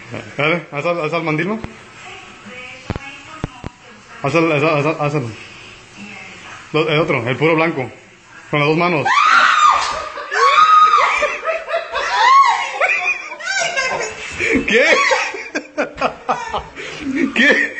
Dale, haz al mandil, ¿no? Hazlo. El otro, el puro blanco. Con las dos manos. ¿Qué? ¿Qué?